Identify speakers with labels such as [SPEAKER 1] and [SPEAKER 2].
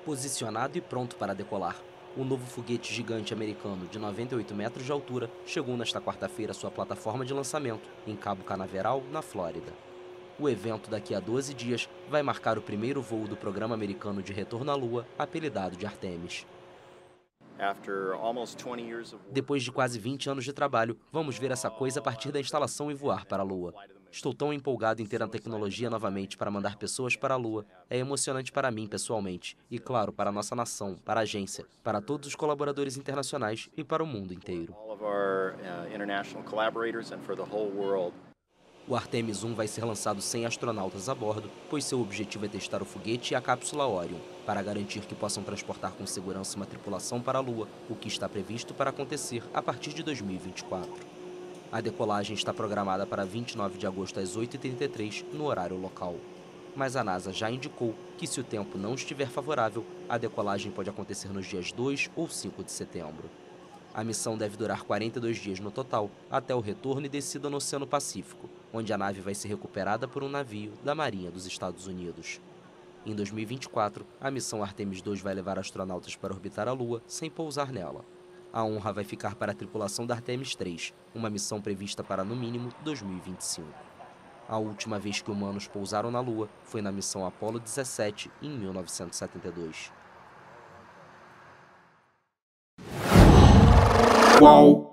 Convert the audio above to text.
[SPEAKER 1] Posicionado e pronto para decolar. O novo foguete gigante americano de 98 metros de altura chegou nesta quarta-feira à sua plataforma de lançamento, em Cabo Canaveral, na Flórida. O evento, daqui a 12 dias, vai marcar o primeiro voo do programa americano de retorno à Lua, apelidado de Artemis. Depois de quase 20 anos de trabalho, vamos ver essa coisa a partir da instalação e voar para a Lua. Estou tão empolgado em ter a tecnologia novamente para mandar pessoas para a Lua. É emocionante para mim pessoalmente e, claro, para a nossa nação, para a agência, para todos os colaboradores internacionais e para o mundo inteiro. O Artemis 1 vai ser lançado sem astronautas a bordo, pois seu objetivo é testar o foguete e a cápsula Orion, para garantir que possam transportar com segurança uma tripulação para a Lua, o que está previsto para acontecer a partir de 2024. A decolagem está programada para 29 de agosto às 8h33, no horário local. Mas a NASA já indicou que, se o tempo não estiver favorável, a decolagem pode acontecer nos dias 2 ou 5 de setembro. A missão deve durar 42 dias no total, até o retorno e descida no Oceano Pacífico, onde a nave vai ser recuperada por um navio da Marinha dos Estados Unidos. Em 2024, a missão Artemis 2 vai levar astronautas para orbitar a Lua sem pousar nela. A honra vai ficar para a tripulação da Artemis 3, uma missão prevista para, no mínimo, 2025. A última vez que humanos pousaram na Lua foi na missão Apollo 17, em 1972.
[SPEAKER 2] Qual?